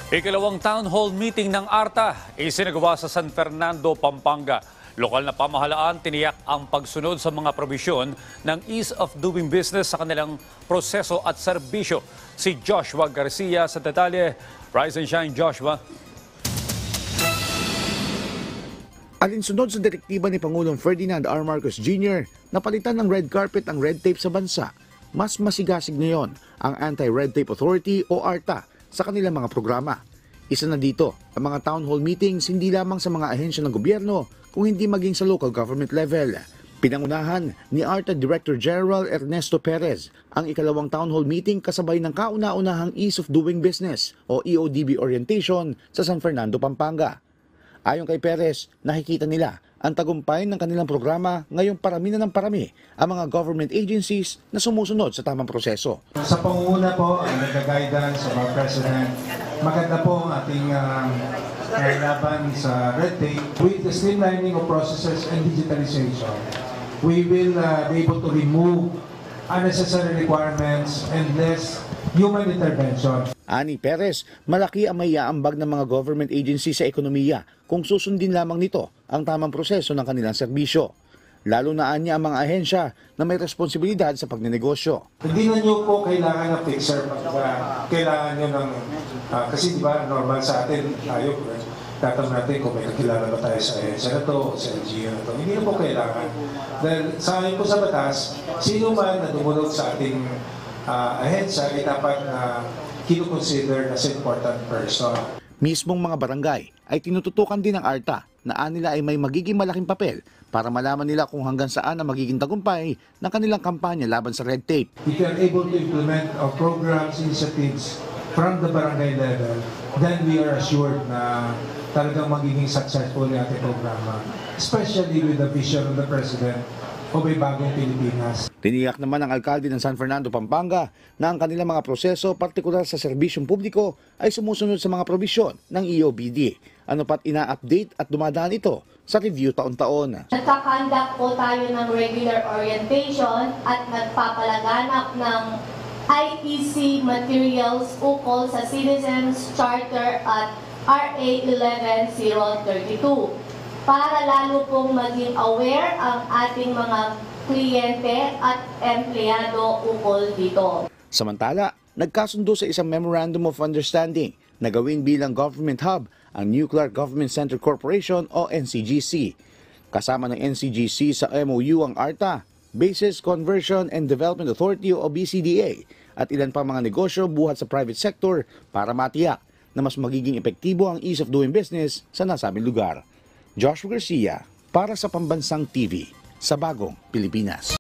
Ikalawang town hall meeting ng ARTA isinagawa sa San Fernando, Pampanga. Lokal na pamahalaan tiniyak ang pagsunod sa mga probisyon ng ease of doing business sa kanilang proseso at serbisyo. Si Joshua Garcia sa detalye. Rise and shine, Joshua. Alinsunod sa direktiba ni Pangulong Ferdinand R. Marcos Jr. na palitan ng red carpet ang red tape sa bansa, mas masigasig ngayon ang Anti-Red Tape Authority o ARTA sa kanilang mga programa. Isa na dito ang mga town hall meetings hindi lamang sa mga ahensya ng gobyerno kung hindi maging sa local government level. Pinangunahan ni ARTA Director General Ernesto Perez ang ikalawang town hall meeting kasabay ng kauna-unahang Ease of Doing Business o EODB orientation sa San Fernando, Pampanga. Ayon kay Perez, nakikita nila ang tagumpay ng kanilang programa ngayong parami na ng parami ang mga government agencies na sumusunod sa tamang proseso. Sa pangunguna po, ang nag-guidance sa mga President, maganda po ang ating laban sa red tape. With the streamlining of processes and digitalization, we will be able to remove unnecessary requirements and less human intervention. Ani Perez, malaki ang maiaambag ng mga government agency sa ekonomiya kung susundin lamang nito ang tamang proseso ng kanilang serbisyo. Lalo na niya ang mga ahensya na may responsibilidad sa pagnenegosyo. Hindi na nyo po kailangan ng fixer pag kailangan nyo ng, kasi di ba normal sa atin, tayo, tatanong natin kung may kakilala ba tayo sa ahensya na to, sa LGU na to. Hindi na po kailangan. Dahil sa akin po sa batas, sino man na dumulog sa ating ahensya ay dapat na kinukonsider as important person. Mismong mga barangay ay tinututukan din ng ARTA na anila ay may magiging malaking papel para malaman nila kung hanggang saan ang magiging tagumpay ng kanilang kampanya laban sa red tape. If you are able to implement our programs, initiatives from the barangay level, then we are assured na talagang magiging successful yung ating programa. Especially with the vision of the President o may bagong Pilipinas. Tiniyak naman ng alkalde ng San Fernando, Pampanga na ang kanilang mga proseso, partikular sa serbisyong publiko, ay sumusunod sa mga probisyon ng EOBD. Ano pat ina-update at dumadaan ito sa review taon-taon. Nagkakandak po tayo ng regular orientation at nagpapalaganap ng IEC materials ukol sa Citizens Charter at RA 11032. Para lalo pong maging aware ang ating mga kliyente at empleyado ukol dito. Samantala, nagkasundo sa isang Memorandum of Understanding na gawin bilang government hub ang Nuclear Government Center Corporation o NCGC. Kasama ng NCGC sa MOU ang ARTA, Bases Conversion and Development Authority o BCDA at ilan pang mga negosyo buhat sa private sector para matiyak na mas magiging epektibo ang ease of doing business sa nasabing lugar. Joshua Garcia para sa Pambansang TV sa Bagong Pilipinas.